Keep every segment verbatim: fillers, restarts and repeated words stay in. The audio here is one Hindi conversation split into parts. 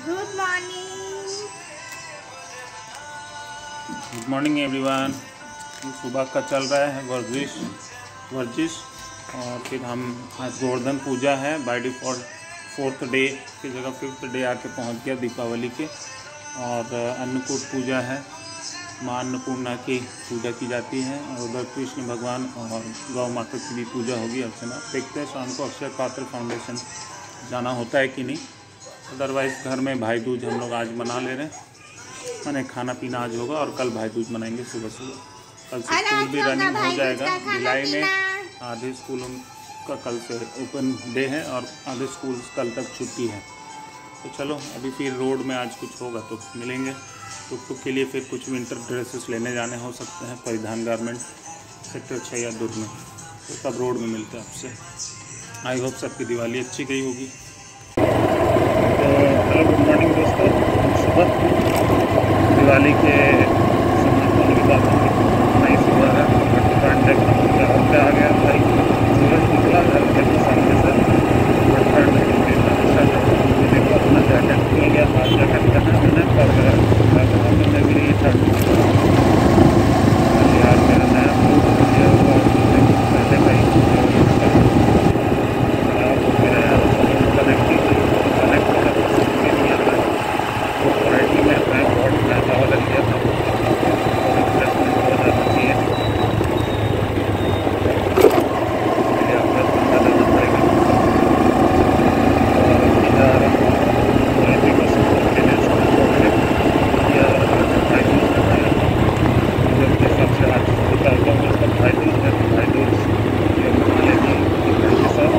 Good morning. Good morning everyone. सुबह का चल रहा है वर्जिश वर्जिश और फिर हम आज गोवर्धन पूजा है। बाय डिफॉल्ट फोर्थ डे की जगह फिफ्थ डे आके पहुंच गया दीपावली के। और अन्नकूट पूजा है, माँ अन्नपूर्णा की पूजा की जाती है और उधर कृष्ण भगवान और गौ माता की भी पूजा होगी, अर्चना। देखते हैं शाम को अक्षय पात्र फाउंडेशन जाना होता है कि नहीं। अदरवाइज़ घर में भाई दूज हम लोग आज मना ले रहे हैं। मैंने खाना पीना आज होगा और कल भाई दूज मनाएंगे सुबह सुबह। कल से स्कूल भी रनिंग हो जाएगा। जुलाई में आधे स्कूलों का कल से ओपन डे है और आधे स्कूल कल तक छुट्टी है। तो चलो अभी फिर रोड में आज कुछ होगा तो मिलेंगे। टुक टुक के लिए फिर कुछ विंटर ड्रेसेस लेने जाने हो सकते हैं परिधान गारमेंट सेक्टर छः या दुर्ग में। तो सब रोड में मिलते हैं आपसे। आई होप सबकी दिवाली अच्छी गई होगी। तो हेलो गुड मॉर्निंग दोस्तों। सुबह दिवाली के समापन के बाद नई सुबह है। ठंड होते आ गया भाई, सूरज निकला घर के सामने से। ठंड देखो अपना जैकेट मिल गया, हाथ जैकेट पहना मैंने पर में भी ठंड यार मेरा नया सूट दिया हुआ पहले का ही खराब हो गया यार। कनेक्टिव कनेक्ट नहीं आ रहा है वो क्वालिटी में अपना बहुत महंगा वाला लिया था। रिप्लेसमेंट हो जाना चाहिए, इसलिए अपना पंद्रह देना पड़ेगा। और क्वालिटी का सपोर्ट के लिए या भाई दूज करना है मुझे उनके हिसाब से आज निकालता हूँ। उसका भाई दूज है, भाई दूज ये मना लेगी घर के साथ।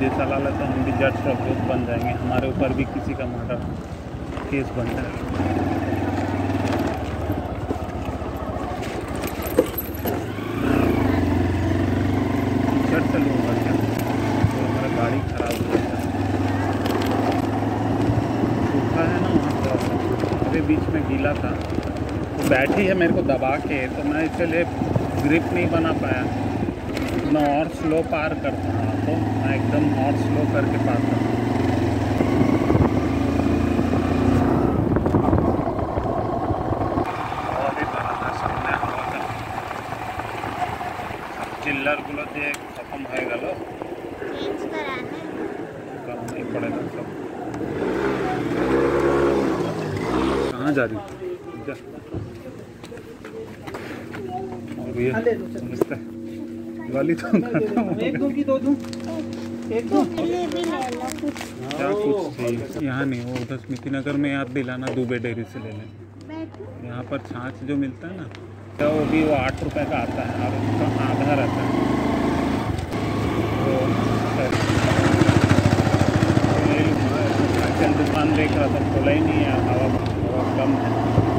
डीजे चला ले तो हम भी जज ऑफ दोस्त बन जाएंगे, हमारे ऊपर भी किसी का मर्डर केस बन जाएगा। टी-शर्ट से लूँगा क्या, तो हमारा गाड़ी खराब हो जाता है। सूखा है ना वहाँ थोड़ा, अभी बीच में गीला था तो बैठी है मेरे को दबा के, तो मैं इसलिए ग्रिप नहीं बना पाया। मैं और स्लो पार करता हूँ तो मैं एकदम और स्लो करके पार करता हूँ। चिल्लर गुलो जे खत्म हो गलो, चेंज कराना कम नहीं पड़ेगा सब। कहाँ जा रही जा? और ये नमस्ते वाली तो एक दो की दो दूं, एक दो लिए भी ले लो कुछ। क्या कुछ चाहिए यहाँ नहीं, वो उधर स्मृति नगर में याद दिलाना, दुबे डेयरी से ले लें। बैठो। यहाँ पर छाछ जो मिलता है ना, तो वो भी वो आठ रुपए का आता है और उसका आधा रहता है। तो ले लूँगा, कल दुकान देख रहा था, खोला ही नहीं है, हवा हवा कम है।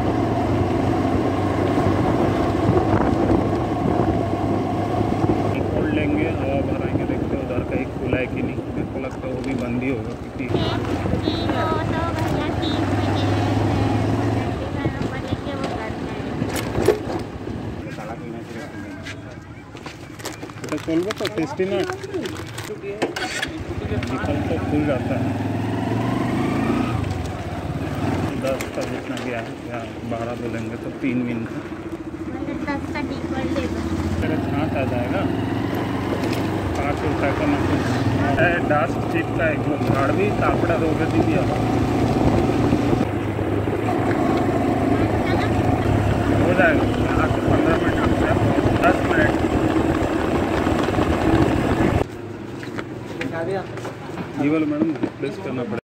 खोल लेंगे, हवा भराएंगे, देखते उधर कहीं खुला है कि नहीं। मेरे को लगता है वो भी बंद ही होगा, क्योंकि तो चलबो तो टेस्टी ना निकल तो खुल जाता है। दस का जितना भी है या बारह बोलेंगे तो तीन मिनट दस का टिकट ले लो। तेरा छाँट आ जाएगा। पाँच रुपये का ना कुछ डास्ट चिप का एक झाड़ भी कापड़ा रोगे दी दिया हो जाएगा। यहाँ से पंद्रह मिनट से दस मिनट दिखा दिया। ये वाला मैडम रिप्लेस करना पड़ेगा।